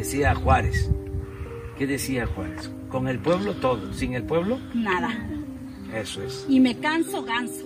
decía Juárez. ¿Qué decía Juárez? Con el pueblo todo, sin el pueblo nada. Eso es. Y me canso ganso.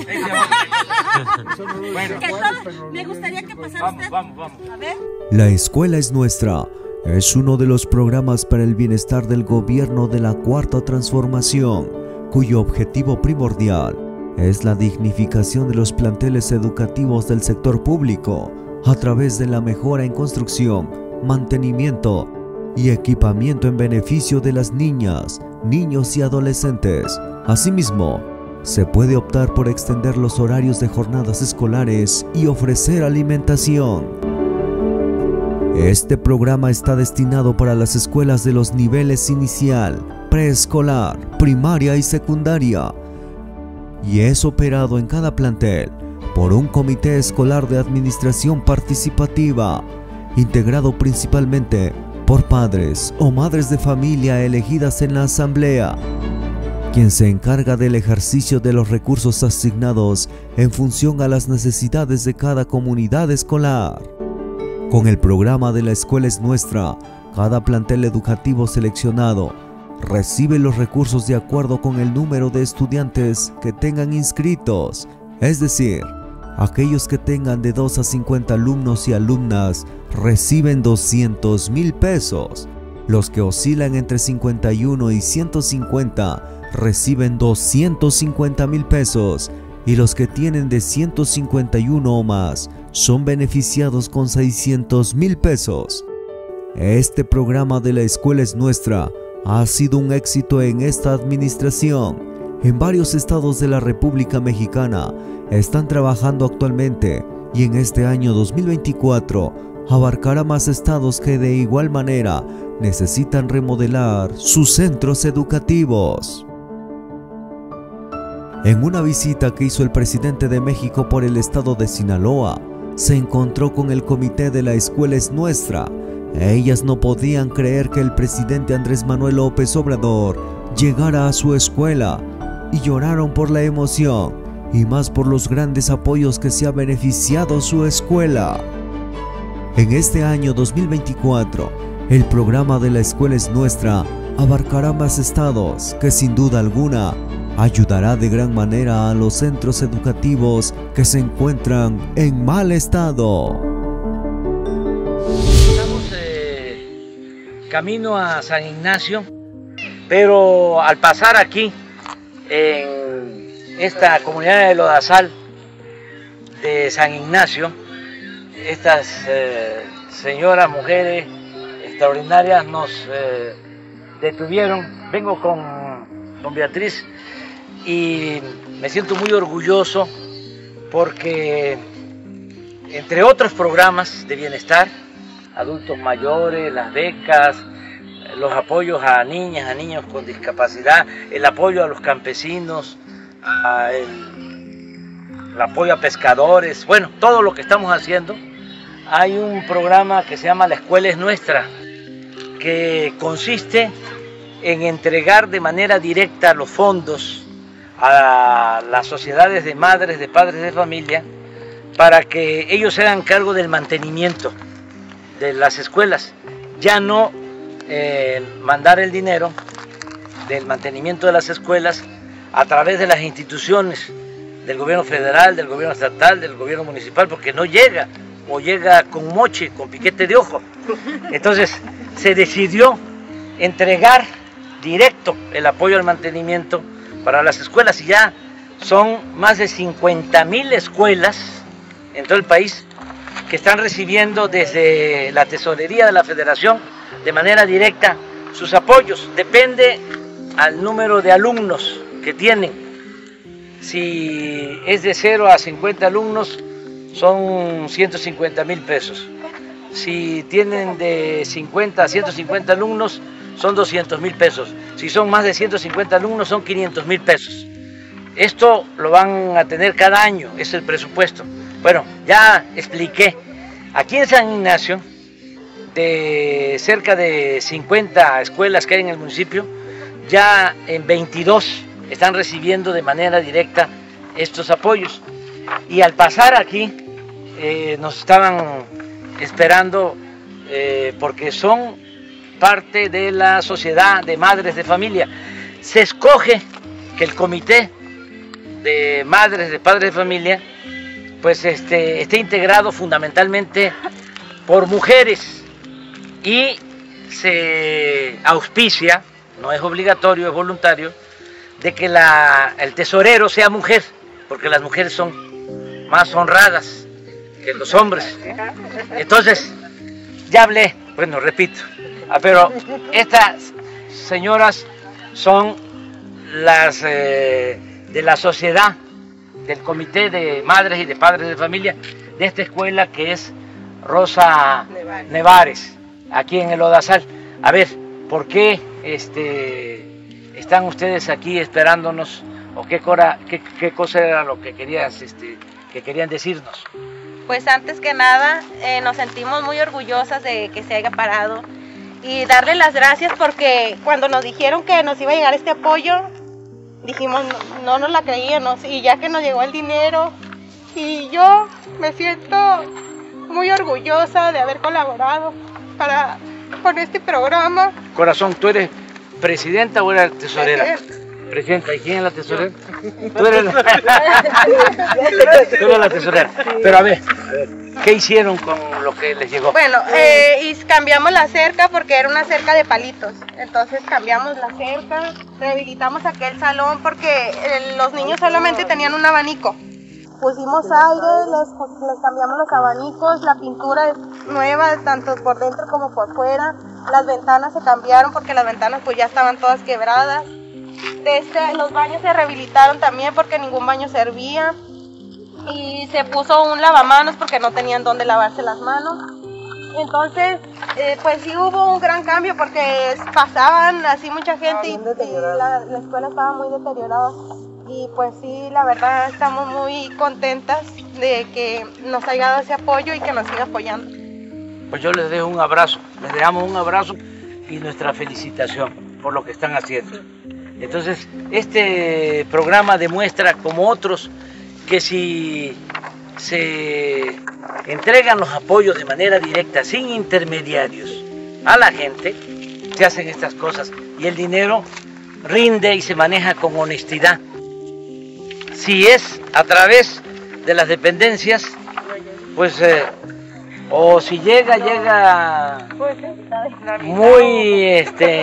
Bueno, me gustaría que pasara usted. Vamos. A ver. La escuela es nuestra. Es uno de los programas para el bienestar del gobierno de la Cuarta Transformación, cuyo objetivo primordial es la dignificación de los planteles educativos del sector público a través de la mejora en construcción, mantenimiento y equipamiento en beneficio de las niñas, niños y adolescentes. Asimismo, se puede optar por extender los horarios de jornadas escolares y ofrecer alimentación. Este programa está destinado para las escuelas de los niveles inicial, preescolar, primaria y secundaria, y es operado en cada plantel por un comité escolar de administración participativa, integrado principalmente por padres o madres de familia elegidas en la asamblea, quien se encarga del ejercicio de los recursos asignados en función a las necesidades de cada comunidad escolar. Con el programa de La Escuela es Nuestra, cada plantel educativo seleccionado recibe los recursos de acuerdo con el número de estudiantes que tengan inscritos, es decir, aquellos que tengan de 2 a 50 alumnos y alumnas reciben 200,000 pesos, los que oscilan entre 51 y 150 reciben 250,000 pesos y los que tienen de 151 o más son beneficiados con 600,000 pesos. Este programa de La Escuela es Nuestra ha sido un éxito en esta administración. En varios estados de la República Mexicana están trabajando actualmente y en este año 2024 abarcará más estados que de igual manera necesitan remodelar sus centros educativos. En una visita que hizo el presidente de México por el estado de Sinaloa, se encontró con el comité de La Escuela es Nuestra. Ellas no podían creer que el presidente Andrés Manuel López Obrador llegara a su escuela y lloraron por la emoción y más por los grandes apoyos que se ha beneficiado su escuela. En este año 2024, el programa de La Escuela es Nuestra abarcará más estados que sin duda alguna ayudará de gran manera a los centros educativos que se encuentran en mal estado. Estamos camino a San Ignacio, pero al pasar aquí, en esta comunidad de Lodazal de San Ignacio, estas señoras, mujeres extraordinarias nos detuvieron. Vengo con Beatriz y me siento muy orgulloso porque, entre otros programas de bienestar, adultos mayores, las becas, los apoyos a niñas, a niños con discapacidad, el apoyo a los campesinos, el apoyo a pescadores, bueno, todo lo que estamos haciendo. Hay un programa que se llama La Escuela es Nuestra, que consiste en entregar de manera directa los fondos a las sociedades de madres, de padres de familia, para que ellos se hagan cargo del mantenimiento de las escuelas. Ya no mandar el dinero del mantenimiento de las escuelas a través de las instituciones del gobierno federal, del gobierno estatal, del gobierno municipal, porque no llega, o llega con moche, con piquete de ojo. Entonces se decidió entregar directo el apoyo al mantenimiento para las escuelas, y ya son más de 50,000 escuelas en todo el país que están recibiendo desde la tesorería de la Federación de manera directa sus apoyos. Depende al número de alumnos que tienen. Si es de 0 a 50 alumnos, son 150,000 pesos. Si tienen de 50 a 150 alumnos, son 200,000 pesos. Si son más de 150 alumnos, son 500,000 pesos. Esto lo van a tener cada año, es el presupuesto. Bueno, ya expliqué. Aquí en San Ignacio, de cerca de 50 escuelas que hay en el municipio, ya en 22 están recibiendo de manera directa estos apoyos. Y al pasar aquí, nos estaban esperando porque son parte de la sociedad de madres de familia. Se escoge que el comité de madres de padres de familia pues esté integrado fundamentalmente por mujeres y se auspicia, no es obligatorio, es voluntario, de que el tesorero sea mujer, porque las mujeres son más honradas que los hombres. Entonces, ya hablé, bueno, repito, pero estas señoras son las de la sociedad, del comité de madres y de padres de familia de esta escuela que es Rosa Nevares, aquí en el Odazal. A ver, ¿por qué están ustedes aquí esperándonos? ¿O qué cosa era lo que querían decirnos? Pues antes que nada, nos sentimos muy orgullosas de que se haya parado y darle las gracias porque cuando nos dijeron que nos iba a llegar este apoyo, dijimos, no nos la creíamos, y ya que nos llegó el dinero, y yo me siento muy orgullosa de haber colaborado con este programa. Corazón, ¿tú eres presidenta o eres tesorera? Presidenta, ¿y quién es la tesorera? Tú eres la tesorera. Pero a ver, ¿qué hicieron con lo que les llegó? Bueno, y cambiamos la cerca porque era una cerca de palitos. Entonces cambiamos la cerca, rehabilitamos aquel salón porque los niños solamente tenían un abanico. Pusimos aire, les cambiamos los abanicos, la pintura es nueva, tanto por dentro como por fuera. Las ventanas se cambiaron porque las ventanas pues ya estaban todas quebradas. Los baños se rehabilitaron también porque ningún baño servía. Y se puso un lavamanos porque no tenían dónde lavarse las manos. Entonces, pues sí hubo un gran cambio porque pasaban así mucha gente y la escuela estaba muy deteriorada. Y pues sí, la verdad estamos muy contentas de que nos haya dado ese apoyo y que nos siga apoyando. Pues yo les dejo un abrazo, les dejamos un abrazo y nuestra felicitación por lo que están haciendo. Entonces, este programa demuestra, como otros, que si se entregan los apoyos de manera directa, sin intermediarios, a la gente, se hacen estas cosas y el dinero rinde y se maneja con honestidad. Si es a través de las dependencias, pues, o si llega muy,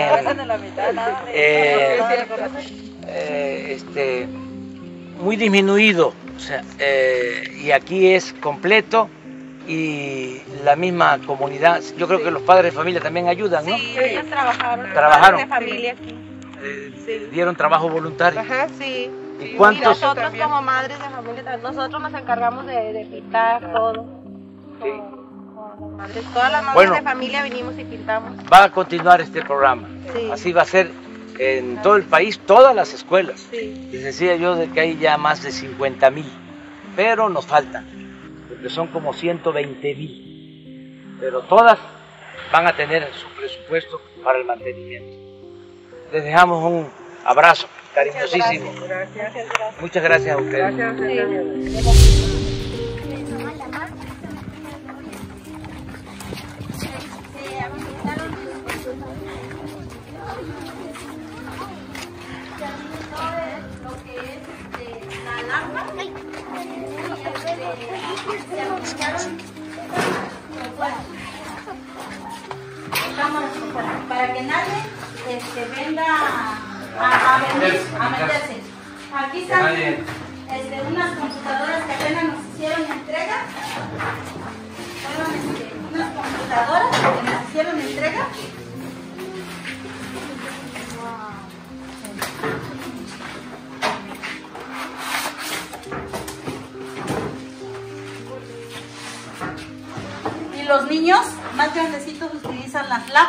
muy disminuido, o sea, y aquí es completo y la misma comunidad. Yo creo que los padres de familia también ayudan, ¿no? Sí, ellos trabajaron. Padres de familia aquí. Dieron trabajo voluntario. Ajá, sí. ¿Y cuántos? Y nosotros como madres de familia, nosotros nos encargamos de pintar todo. Sí. Todas las madres de familia vinimos y pintamos. Va a continuar este programa. Sí. Así va a ser en todo el país, todas las escuelas. Sí. Les decía yo de que hay ya más de 50,000, pero nos faltan, porque son como 120,000. Pero todas van a tener su presupuesto para el mantenimiento. Les dejamos un abrazo cariñosísimo. Muchas gracias a ustedes. Para que nadie venga a meterse. Aquí están unas computadoras que apenas nos hicieron entrega. Fueron unas computadoras que nos hicieron entrega. Y los niños más grandecitos utilizan las lab.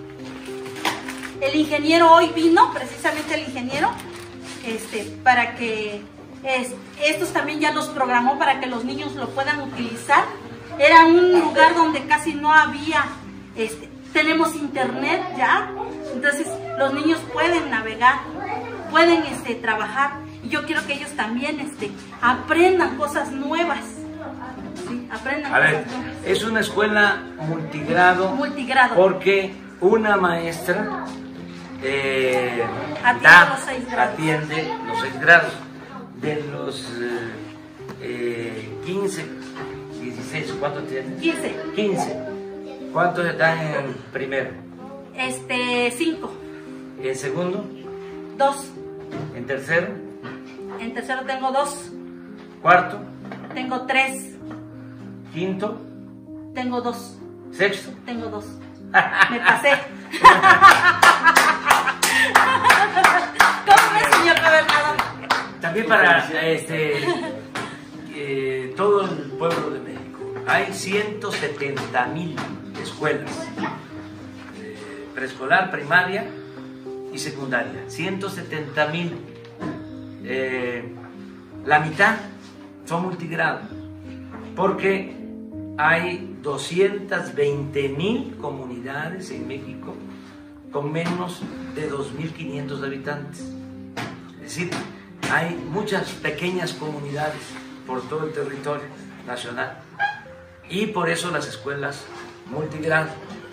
El ingeniero hoy vino, precisamente el ingeniero, para que estos también ya los programó para que los niños lo puedan utilizar. Era un lugar donde casi no había, tenemos internet ya, entonces los niños pueden navegar, pueden trabajar. Y yo quiero que ellos también aprendan cosas nuevas, ¿sí? Aprendan. A ver, es una escuela multigrado. Multigrado. Porque una maestra atiende los 6 grados. De los 15, 16, ¿cuántos tienen? 15. ¿Cuántos están en primero? 5. ¿En segundo? 2. ¿En tercero? En tercero tengo 2. ¿Cuarto? Tengo 3. ¿Quinto? Tengo 2. ¿Sexto? Tengo 2. Me pasé. ¿Cómo ves, señor gobernador? También para todo el pueblo de México. Hay 170,000 escuelas, preescolar, primaria y secundaria. 170,000. La mitad son multigrado, porque hay 220,000 comunidades en México con menos de 2.500 habitantes. Es decir, hay muchas pequeñas comunidades por todo el territorio nacional y por eso las escuelas multigrado.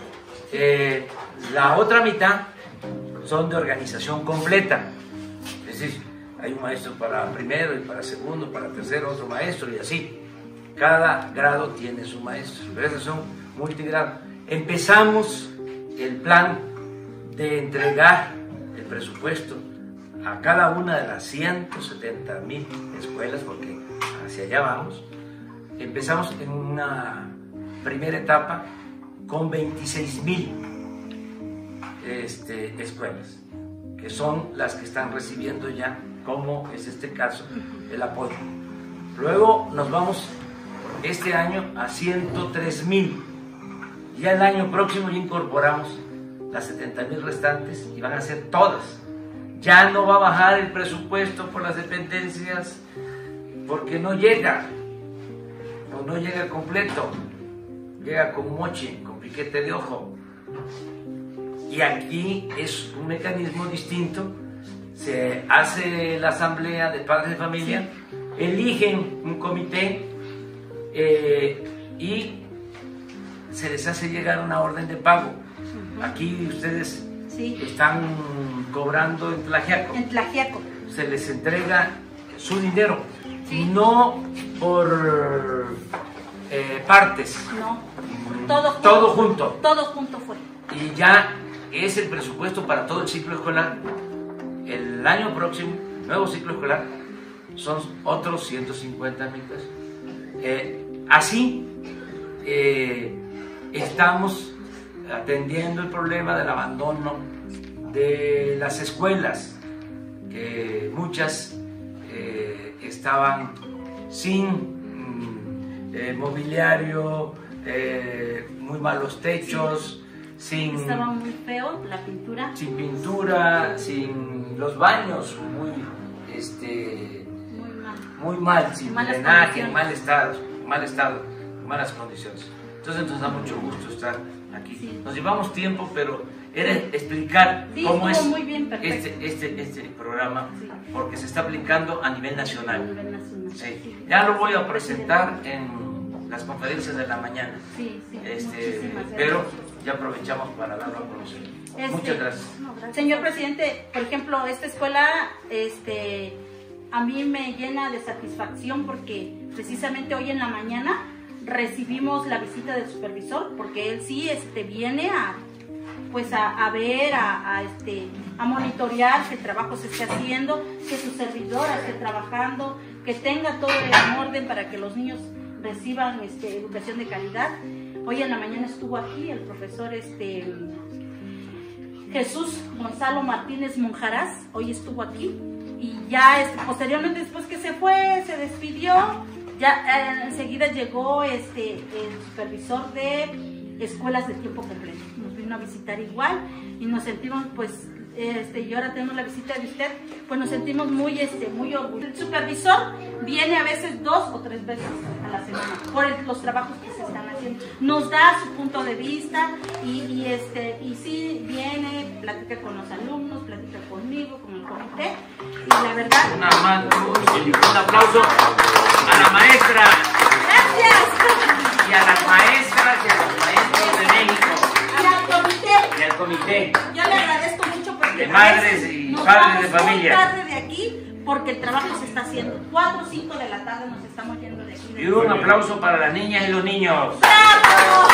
La otra mitad son de organización completa, es decir, hay un maestro para primero y para segundo, para tercero otro maestro y así. Cada grado tiene su maestro, pero esos son multigrado. Empezamos el plan de entregar el presupuesto a cada una de las 170,000 escuelas, porque hacia allá vamos. Empezamos en una primera etapa con 26,000 escuelas, que son las que están recibiendo ya, como es este caso, el apoyo. Luego nos vamos este año a 103,000. Ya el año próximo ya incorporamos las 70,000 restantes y van a ser todas. Ya no va a bajar el presupuesto por las dependencias porque no llega, o no llega completo, llega con moche, con piquete de ojo. Y aquí es un mecanismo distinto. Se hace la asamblea de padres de familia, eligen un comité y se les hace llegar una orden de pago. Aquí ustedes están cobrando en Tlaxiaco. En Tlaxiaco. Se les entrega su dinero, no por partes. No, todo junto. Todo junto fue. Y ya es el presupuesto para todo el ciclo escolar. El año próximo, nuevo ciclo escolar, son otros 150,000 pesos. Así estamos atendiendo el problema del abandono de las escuelas, que muchas estaban sin mobiliario, muy malos techos, estaba muy feo la pintura, sin pintura, sin los baños muy mal, sin drenaje, en mal estado, malas condiciones. Entonces nos da mucho gusto estar aquí. Sí. Nos llevamos tiempo, pero era explicar cómo es este programa, porque se está aplicando a nivel nacional. Sí. Ya lo voy a presentar en las conferencias de la mañana. Pero ya aprovechamos para darlo a conocer. Muchas gracias. Señor presidente, por ejemplo, esta escuela a mí me llena de satisfacción porque precisamente hoy en la mañana recibimos la visita del supervisor, porque él sí viene a ver, a monitorear que el trabajo se esté haciendo, que su servidora esté trabajando, que tenga todo en orden para que los niños reciban educación de calidad. Hoy en la mañana estuvo aquí el profesor Jesús Gonzalo Martínez Monjaraz, hoy estuvo aquí y ya posteriormente, después que se fue, se despidió, ya enseguida llegó el supervisor de escuelas de tiempo completo. Nos vino a visitar igual y nos sentimos y ahora tenemos la visita de usted, pues nos sentimos muy orgullosos. El supervisor viene a veces 2 o 3 veces a la semana por los trabajos que se están haciendo. Nos da su punto de vista y sí viene, platica con los alumnos, platica conmigo, con el comité. Y la verdad... Un aplauso a la maestra. Gracias. padres de Muy familia. tarde de aquí porque el trabajo se está haciendo. 4 o 5 de la tarde nos estamos yendo de aquí. Y un aplauso para las niñas y los niños. ¡Bravo!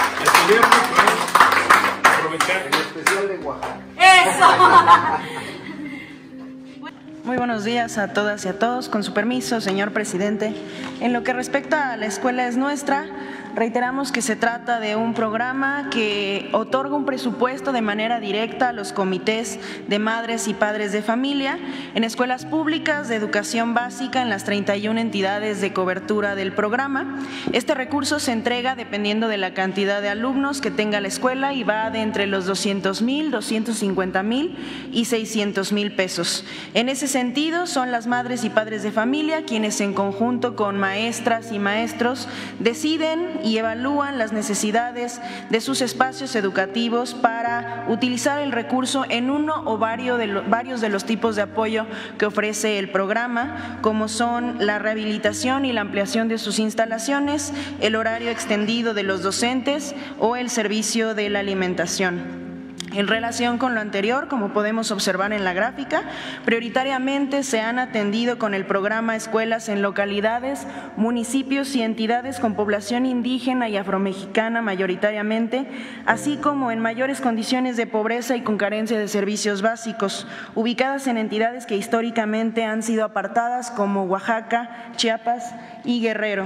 Aprovechar el especial de Oaxaca. ¡Eso! Muy buenos días a todas y a todos. Con su permiso, señor presidente. En lo que respecta a La Escuela es Nuestra, reiteramos que se trata de un programa que otorga un presupuesto de manera directa a los comités de madres y padres de familia en escuelas públicas de educación básica en las 31 entidades de cobertura del programa. Este recurso se entrega dependiendo de la cantidad de alumnos que tenga la escuela y va de entre los 200,000, 250,000 y 600,000 pesos. En ese sentido, son las madres y padres de familia quienes en conjunto con maestras y maestros deciden y evalúan las necesidades de sus espacios educativos para utilizar el recurso en uno o varios de los tipos de apoyo que ofrece el programa, como son la rehabilitación y la ampliación de sus instalaciones, el horario extendido de los docentes o el servicio de la alimentación. En relación con lo anterior, como podemos observar en la gráfica, prioritariamente se han atendido con el programa escuelas en localidades, municipios y entidades con población indígena y afromexicana mayoritariamente, así como en mayores condiciones de pobreza y con carencia de servicios básicos, ubicadas en entidades que históricamente han sido apartadas como Oaxaca, Chiapas y Guerrero.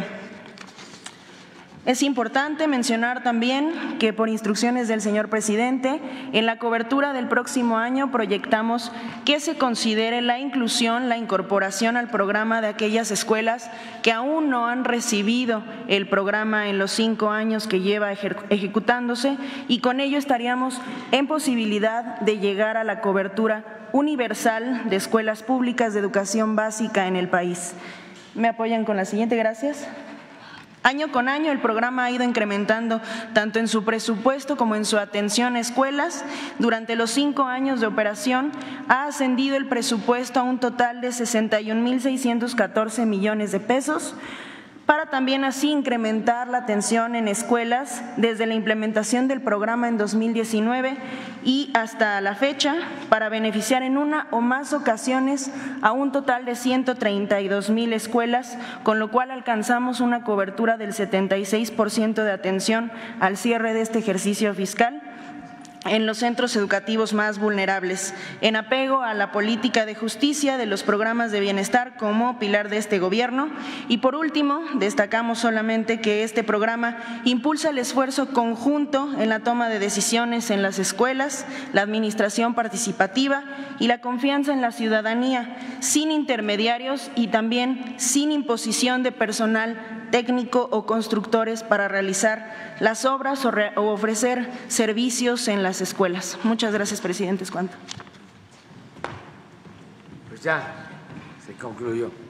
Es importante mencionar también que por instrucciones del señor presidente, en la cobertura del próximo año proyectamos que se considere la inclusión, la incorporación al programa de aquellas escuelas que aún no han recibido el programa en los 5 años que lleva ejecutándose, y con ello estaríamos en posibilidad de llegar a la cobertura universal de escuelas públicas de educación básica en el país. ¿Me apoyan con la siguiente? Gracias. Año con año el programa ha ido incrementando tanto en su presupuesto como en su atención a escuelas. Durante los 5 años de operación ha ascendido el presupuesto a un total de 61,614 millones de pesos, para también así incrementar la atención en escuelas desde la implementación del programa en 2019 y hasta la fecha, para beneficiar en una o más ocasiones a un total de 132,000 escuelas, con lo cual alcanzamos una cobertura del 76% de atención al cierre de este ejercicio fiscal en los centros educativos más vulnerables, en apego a la política de justicia de los programas de bienestar como pilar de este gobierno. Y por último, destacamos solamente que este programa impulsa el esfuerzo conjunto en la toma de decisiones en las escuelas, la administración participativa y la confianza en la ciudadanía, sin intermediarios y también sin imposición de personal técnico o constructores para realizar las obras o ofrecer servicios en las escuelas. Muchas gracias, presidente. ¿Es cuánto? Pues ya se concluyó.